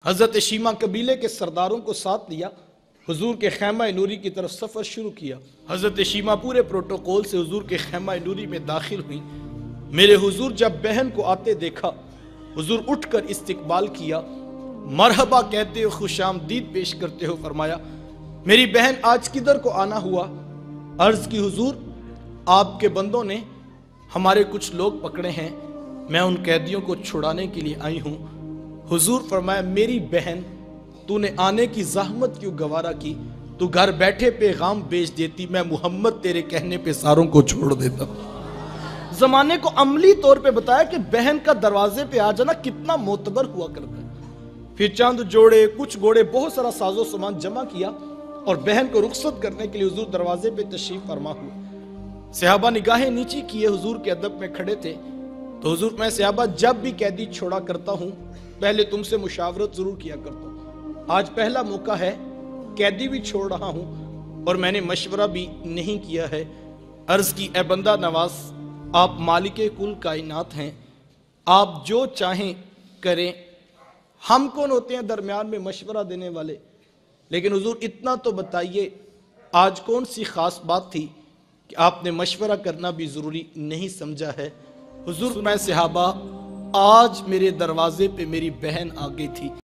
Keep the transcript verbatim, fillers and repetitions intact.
حضرت شیما قبیلے کے سرداروں کو ساتھ لیا، حضور کے خیمہ نوری کی طرف سفر شروع کیا۔ حضرت شیما پورے پروٹوکول سے حضور کے خیمہ نوری میں داخل ہوئی۔ میرے حضور جب بہن کو آتے دیکھا، حضور اٹھ کر استقبال کیا، مرحبا کہتے ہو، خوش آمدید پیش کرتے ہو فرمایا، میری بہن آج کدھر کو آنا ہوا؟ عرض کی حضور آپ کے بندوں نے ہمارے کچھ لوگ پکڑے ہیں، میں ان قیدیوں کو چھڑانے کے لیے آئی ہوں۔ حضور فرمایا، میری بہن تو نے آنے کی زحمت کیوں گوارا کی؟ تو گھر بیٹھے پیغام بیچ دیتی، میں محمد تیرے کہنے پہ ساروں کو چھوڑ دیتا۔ زمانے کو عملی طور پہ بتایا کہ بہن کا دروازے پہ آ جانا کتنا معتبر ہوا کرتا ہے۔ پھر چاند جوڑے، کچھ گھوڑے، بہت سارا ساز و سامان جمع کیا اور بہن کو رخصت کرنے کے لیے حضور دروازے پہ تشریف فرما ہوئے۔ صحابہ نگاہیں نیچی کیے حضور کے ادب میں کھڑے تھے تو حضور میں صحابہ جب بھی قیدی چھوڑا کرتا ہوں پہلے تم سے مشاورت ضرور کیا کرتا ہوں، آج پہلا موقع ہے، قیدی بھی چھوڑ رہا ہوں اور میں نے مشورہ بھی نہیں کیا ہے۔ عرض کی، اے بندہ نواز، آپ مالک کل کائنات ہیں، آپ جو چاہیں کریں، ہم کون ہوتے ہیں درمیان میں مشورہ دینے والے؟ لیکن حضور اتنا تو بتائیے آج کون سی خاص بات تھی کہ آپ نے مشورہ کرنا بھی ضروری نہیں سمجھا ہے؟ حضور میں صحابہ آج میرے دروازے پہ میری بہن آ گئی تھی۔